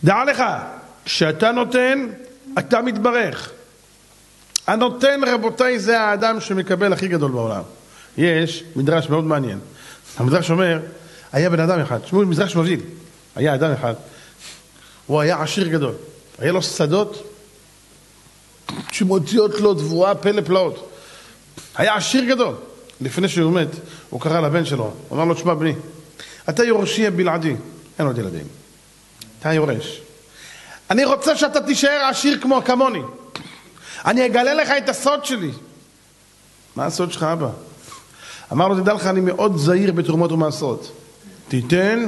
דע לך, כשאתה נותן, אתה מתברך. הנותן, רבותיי, זה האדם שמקבל הכי גדול בעולם. יש מדרש מאוד מעניין. המדרש אומר, היה בן אדם אחד, שמעו מדרש מבדיל, היה אדם אחד, הוא היה עשיר גדול. היה לו שדות שמוציאות לו תבואה פלא פלאות. היה עשיר גדול. לפני שהוא מת, הוא קרא לבן שלו, הוא אמר לו, תשמע בני, אתה יורשי בלעדי, אין עוד ילדים. אתה יורש. אני רוצה שאתה תישאר עשיר כמוני. אני אגלה לך את הסוד שלי. מה הסוד שלך, אבא? אמר לו, תדע לך, אני מאוד זהיר בתרומות ומעשרות. תיתן,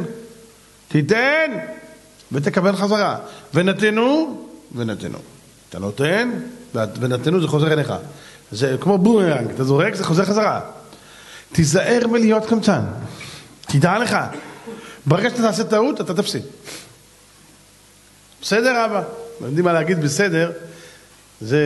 ותקבל חזרה. ונתנו. אתה נותן, ונתנו זה חוזר אליך. זה כמו בומרנג, אתה זורק, זה חוזר חזרה. תיזהר מלהיות קמצן. תדע לך, ברגע שאתה תעשה טעות, אתה תפסיד. בסדר, אבא? לא יודעים מה להגיד בסדר, זה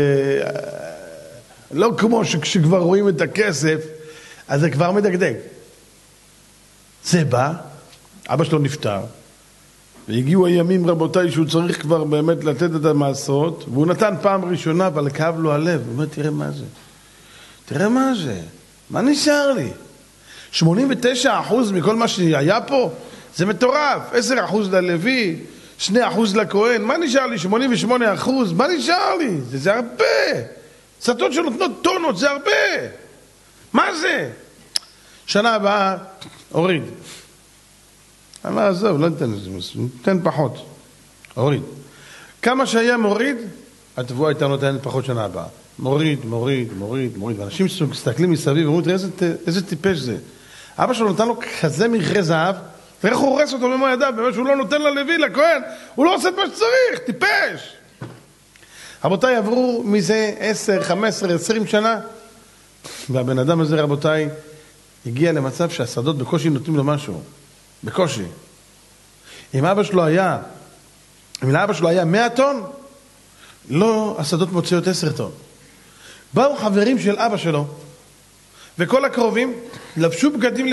לא כמו שכשכבר רואים את הכסף, אז זה כבר מדגדג. זה בא, אבא שלו נפטר, והגיעו הימים, רבותיי, שהוא צריך כבר באמת לתת את המעשרות, והוא נתן פעם ראשונה, אבל כאב לו הלב. הוא אומר, תראה מה זה. תראה מה זה. מה נשאר לי? 89% מכל מה שהיה פה, זה מטורף. 10% ללוי, 2% לכהן. מה נשאר לי? 88%. מה נשאר לי? זה הרבה. סתות שנותנות טונות, זה הרבה. מה זה? שנה הבאה, הוריד. אמר, עזוב, לא ניתן לזה, ניתן פחות. הוריד. כמה שהיה מוריד, התבואה הייתה נותנת פחות שנה הבאה. מוריד. ואנשים מסתכלים מסביב ואומרים, תראה איזה טיפש זה. אבא שלו נתן לו כזה מכרה זהב, ואיך הוא הורס אותו במו ידיו, באמת שהוא לא נותן ללוי, לכהן, הוא לא עושה את מה שצריך, טיפש. רבותיי, עברו מזה 10, 15, 20 שנה, והבן אדם הזה, רבותיי, הגיע למצב שהשדות בקושי נותנים לו משהו. בקושי. אם לאבא שלו היה 100 טון, לא, השדות מוציאות 10 טון. באו חברים של אבא שלו, וכל הקרובים לבשו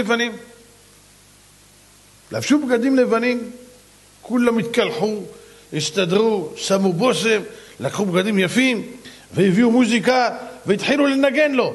בגדים לבנים. כולם התקלחו, הסתדרו, שמו בושם, לקחו בגדים יפים, והביאו מוזיקה, והתחילו לנגן לו.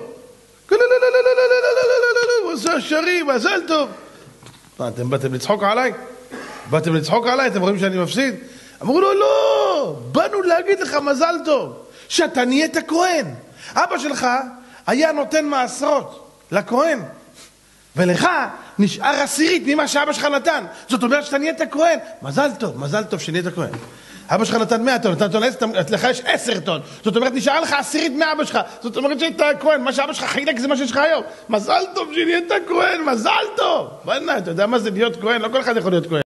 הוא עושה שרים, מזל טוב. אתם באתם לצחוק עליי? אתם רואים שאני מפסיד? אמרו לו, לא, באנו להגיד לך מזל טוב, שאתה נהיית כהן. אבא שלך היה נותן מעשרות לכהן, ולך נשאר 10 ממה שאבא שלך נתן. זאת אומרת שאתה נהיית כהן. מזל טוב שנהיית כהן. אבא שלך נתן 100 טון, לך יש 10 טון. זאת אומרת, נשאר לך 10 מאבא שלך. זאת אומרת שהיית כהן, מה שאבא שלך חילק זה מה שיש לך היום. מזל טוב שנהיית כהן, מזל טוב. אתה יודע מה זה להיות כהן? לא כל אחד יכול להיות כהן.